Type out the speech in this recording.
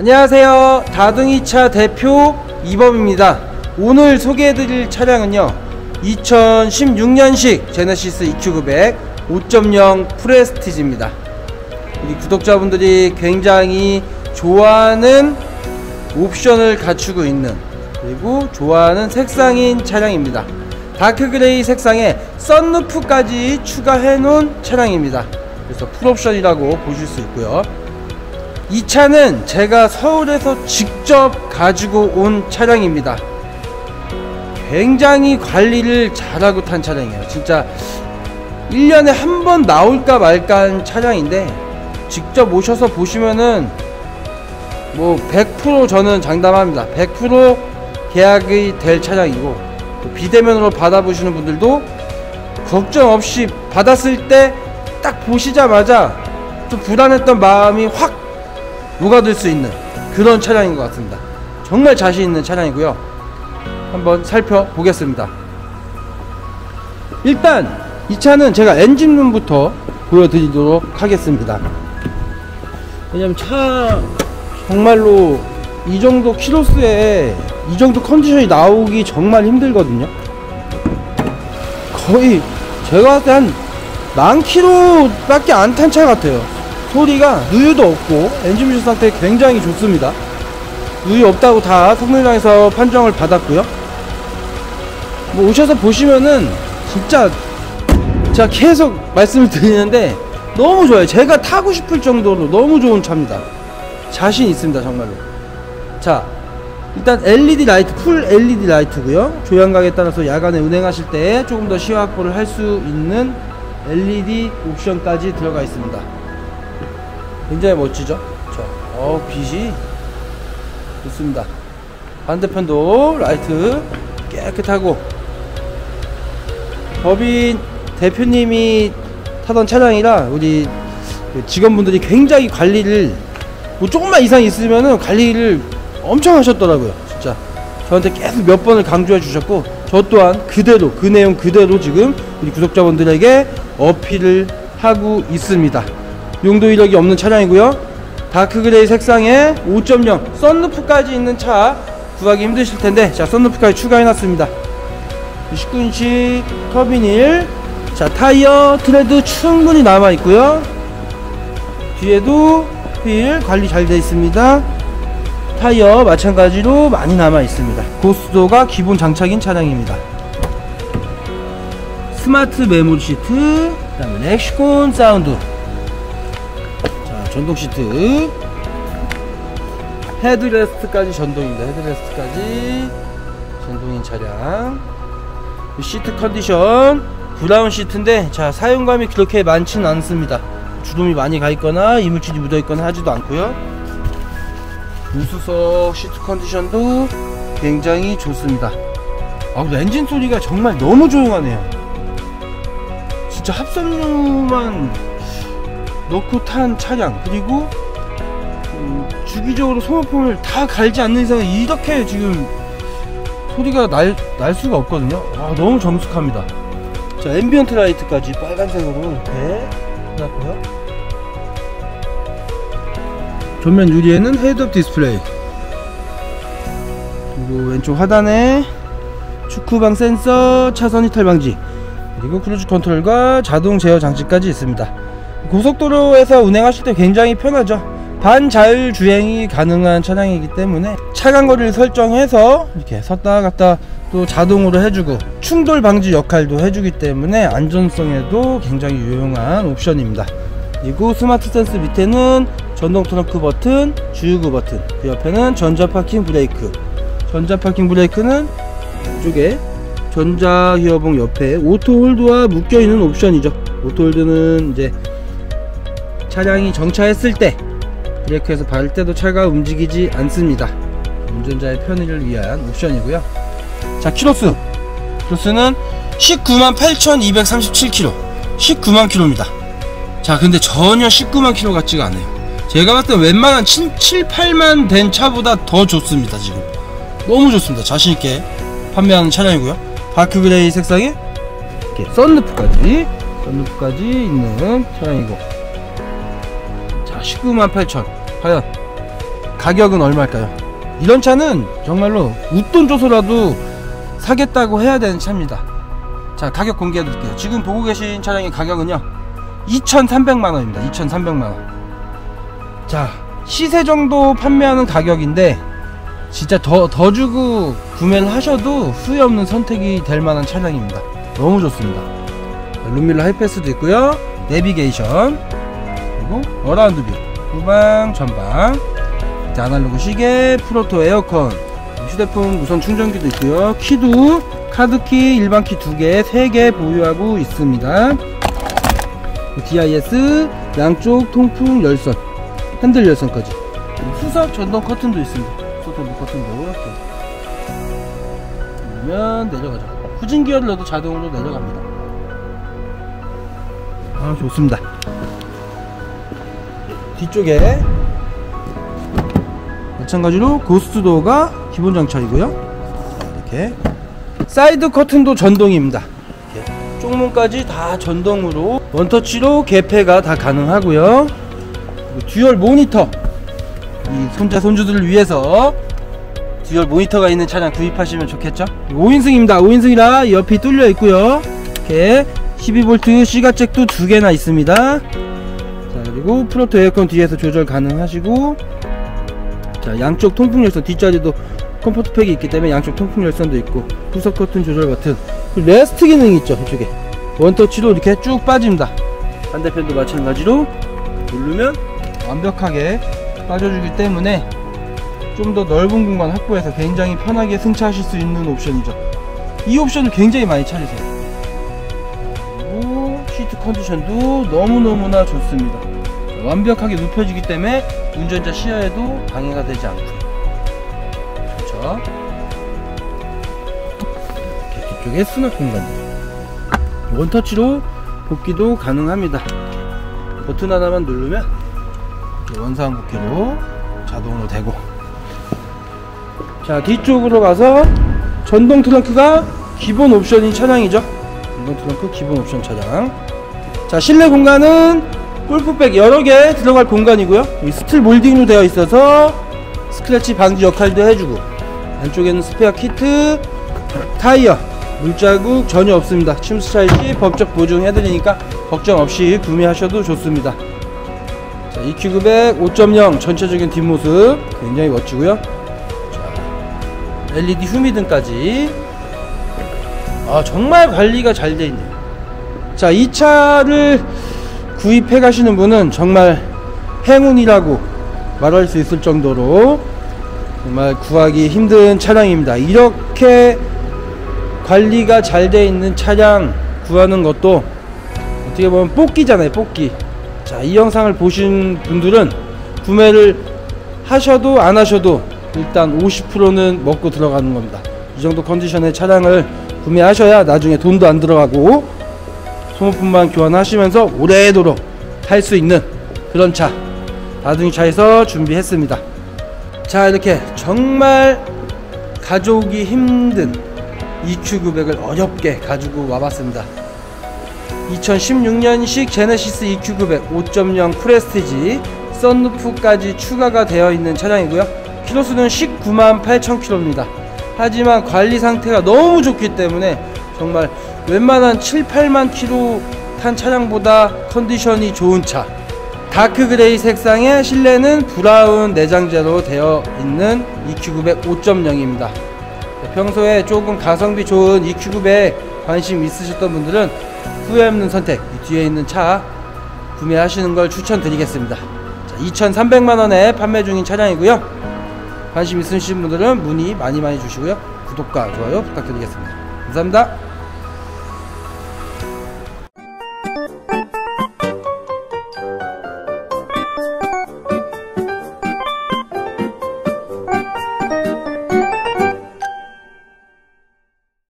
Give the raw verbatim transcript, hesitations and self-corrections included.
안녕하세요, 다둥이차 대표 이범입니다. 오늘 소개해드릴 차량은요, 이천십육 년식 제네시스 이큐 구백 오 점 영 프레스티지입니다. 우리 구독자분들이 굉장히 좋아하는 옵션을 갖추고 있는, 그리고 좋아하는 색상인 차량입니다. 다크그레이 색상에 썬루프까지 추가해 놓은 차량입니다. 그래서 풀옵션이라고 보실 수 있고요. 이 차는 제가 서울에서 직접 가지고 온 차량입니다. 굉장히 관리를 잘하고 탄 차량이에요. 진짜 일 년에 한 번 나올까 말까 한 차량인데, 직접 오셔서 보시면은 뭐 백 퍼센트 저는 장담합니다. 백 퍼센트 계약이 될 차량이고, 비대면으로 받아보시는 분들도 걱정 없이 받았을 때 딱 보시자마자 좀 불안했던 마음이 확 녹아들 수 있는 그런 차량인 것 같습니다. 정말 자신 있는 차량이고요. 한번 살펴보겠습니다. 일단 이 차는 제가 엔진룸부터 보여드리도록 하겠습니다. 왜냐면 차 정말로 이 정도 키로수에 이 정도 컨디션이 나오기 정말 힘들거든요. 거의 제가 봤을 때 한 만 킬로 밖에 안 탄 차 같아요. 소리가 누유도 없고 엔진 미션 상태 굉장히 좋습니다. 누유 없다고 다 성능장에서 판정을 받았고요. 뭐 오셔서 보시면은 진짜 제가 계속 말씀을 드리는데 너무 좋아요. 제가 타고 싶을 정도로 너무 좋은 차입니다. 자신 있습니다, 정말로. 자, 일단 엘이디 라이트, 풀 엘이디 라이트고요. 조향각에 따라서 야간에 운행하실 때 조금 더 시야 확보를 할 수 있는 엘이디 옵션까지 들어가 있습니다. 굉장히 멋지죠? 저, 어, 빛이 좋습니다. 반대편도 라이트 깨끗하고, 법인 대표님이 타던 차량이라 우리 직원분들이 굉장히 관리를, 뭐 조금만 이상 있으면은 관리를 엄청 하셨더라고요. 진짜 저한테 계속 몇 번을 강조해 주셨고, 저 또한 그대로 그 내용 그대로 지금 우리 구독자분들에게 어필을 하고 있습니다. 용도 이력이 없는 차량이고요. 다크그레이 색상에 오 점 영 썬루프까지 있는 차 구하기 힘드실 텐데, 자, 썬루프까지 추가해 놨습니다. 십구 인치 커비닐. 자, 타이어 트레드 충분히 남아 있고요. 뒤에도 휠 관리 잘 되어 있습니다. 타이어 마찬가지로 많이 남아 있습니다. 고수도가 기본 장착인 차량입니다. 스마트 메모리 시트, 그 다음에 렉시콘 사운드, 자, 전동 시트, 헤드레스트까지 전동입니다. 헤드레스트까지 전동인 차량. 시트 컨디션 브라운 시트인데, 자, 사용감이 그렇게 많지는 않습니다. 주름이 많이 가 있거나 이물질이 묻어 있거나 하지도 않고요. 우수석 시트 컨디션도 굉장히 좋습니다. 아, 근데 엔진 소리가 정말 너무 조용하네요. 진짜 합선료만 넣고 탄 차량, 그리고 음, 주기적으로 소모품을 다 갈지 않는 이상 이렇게 지금 소리가 날, 날 수가 없거든요. 와, 너무 정숙합니다. 자, 앰비언트 라이트까지 빨간색으로 이렇게 해놨고요. 전면 유리에는 헤드업 디스플레이, 그리고 왼쪽 하단에 축구방 센서, 차선 이탈 방지, 그리고 크루즈 컨트롤과 자동 제어 장치까지 있습니다. 고속도로에서 운행하실 때 굉장히 편하죠. 반자율 주행이 가능한 차량이기 때문에 차간거리를 설정해서 이렇게 섰다 갔다 또 자동으로 해주고, 충돌 방지 역할도 해주기 때문에 안전성에도 굉장히 유용한 옵션입니다. 그리고 스마트 센스 밑에는 전동 트렁크 버튼, 주유구 버튼, 그 옆에는 전자 파킹 브레이크. 전자 파킹 브레이크는 이쪽에 전자 기어봉 옆에 오토 홀드와 묶여있는 옵션이죠. 오토 홀드는 이제 차량이 정차했을 때 브레이크에서 밟을 때도 차가 움직이지 않습니다. 운전자의 편의를 위한 옵션이고요. 자, 키로수 키로수는 십구만 팔천이백삼십칠 킬로, 십구만 킬로입니다. 자, 근데 전혀 십구만 킬로 같지가 않아요. 제가 봤을 때 웬만한 칠, 팔만 된 차보다 더 좋습니다. 지금 너무 좋습니다. 자신있게 판매하는 차량이고요. 다크그레이 색상에 이렇게 썬루프까지 썬루프까지 있는 차량이고, 자, 십구만 팔천. 과연 가격은 얼마일까요? 이런 차는 정말로 웃돈 줘서라도 사겠다고 해야 되는 차입니다. 자, 가격 공개해 드릴게요. 지금 보고 계신 차량의 가격은요 이천삼백만 원입니다. 이천삼백만 원. 자, 시세 정도 판매하는 가격인데 진짜 더, 더 주고 구매를 하셔도 후회 없는 선택이 될 만한 차량입니다. 너무 좋습니다. 룸밀러 하이패스도 있고요, 내비게이션, 그리고 어라운드 뷰, 후방 전방, 아날로그 시계, 프로토 에어컨, 휴대폰 무선 충전기도 있고요, 키도 카드키, 일반키 두 개, 세 개 보유하고 있습니다. 디아이에스, 양쪽 통풍 열선, 핸들 열선까지, 수석 전동 커튼도 있습니다. 수석 전동 커튼도 이렇게 누르면 내려가죠. 후진 기어를 넣어도 자동으로 내려갑니다. 아, 좋습니다. 뒤쪽에 마찬가지로 고스트도어가 기본 장착이고요. 이렇게 사이드 커튼도 전동입니다. 이렇게 쪽문까지 다 전동으로 원터치로 개폐가 다 가능하고요. 듀얼 모니터, 이 손자 손주들을 위해서 듀얼 모니터가 있는 차량 구입하시면 좋겠죠. 오 인승입니다. 오 인승이라 옆이 뚫려 있고요. 이렇게 십이 볼트 C가잭도 두 개나 있습니다. 자, 그리고 프로토 에어컨 뒤에서 조절 가능하시고, 자, 양쪽 통풍 열선, 뒷자리도 컴포트 팩이 있기 때문에 양쪽 통풍 열선도 있고, 후석 커튼 조절 버튼, 레스트 기능이 있죠. 이쪽에 원터치로 이렇게 쭉 빠집니다. 반대편도 마찬가지로 누르면 완벽하게 빠져주기 때문에 좀 더 넓은 공간 확보해서 굉장히 편하게 승차하실 수 있는 옵션이죠. 이 옵션을 굉장히 많이 찾으세요. 그리고 시트 컨디션도 너무너무나 좋습니다. 완벽하게 눕혀지기 때문에 운전자 시야에도 방해가 되지 않고 좋죠. 이렇게 뒤쪽에 수납 공간, 원터치로 복귀도 가능합니다. 버튼 하나만 누르면 원상 복귀로 자동으로 되고, 자, 뒤쪽으로 가서 전동 트렁크가 기본 옵션인 차량이죠. 전동 트렁크 기본 옵션 차량. 자, 실내 공간은 골프백 여러 개 들어갈 공간이고요. 이 스틸 몰딩으로 되어 있어서 스크래치 방지 역할도 해주고, 안쪽에는 스페어 키트, 타이어, 물자국 전혀 없습니다. 침수차일 시 법적 보증해드리니까 걱정 없이 구매하셔도 좋습니다. 자, 이큐구백 오 점 영 전체적인 뒷모습 굉장히 멋지고요. 자, 엘이디 후미등까지, 아, 정말 관리가 잘 돼 있네요. 자, 이 차를 구입해 가시는 분은 정말 행운이라고 말할 수 있을 정도로 정말 구하기 힘든 차량입니다. 이렇게 관리가 잘 돼 있는 차량 구하는 것도 어떻게 보면 뽑기잖아요, 뽑기. 자, 이 영상을 보신 분들은 구매를 하셔도 안 하셔도 일단 오십 퍼센트는 먹고 들어가는 겁니다. 이 정도 컨디션의 차량을 구매하셔야 나중에 돈도 안 들어가고 소모품만 교환하시면서 오래도록 탈 수 있는 그런 차, 다중차에서 준비했습니다. 자, 이렇게 정말 가져오기 힘든 이큐구백을 어렵게 가지고 와봤습니다. 이천십육 년식 제네시스 이큐구백 오 점 영 프레스티지, 썬루프까지 추가가 되어 있는 차량이고요. 키로수는 십구만 팔천 킬로입니다. 하지만 관리 상태가 너무 좋기 때문에 정말 웬만한 칠, 팔만 킬로 탄 차량보다 컨디션이 좋은 차. 다크 그레이 색상의 실내는 브라운 내장재로 되어 있는 이큐구백 오 점 영입니다. 평소에 조금 가성비 좋은 이큐구백 관심 있으셨던 분들은 후회 없는 선택, 이 뒤에 있는 차 구매하시는 걸 추천드리겠습니다. 자, 이천삼백만 원에 판매 중인 차량이고요. 관심 있으신 분들은 문의 많이 많이 주시고요. 구독과 좋아요 부탁드리겠습니다. 감사합니다.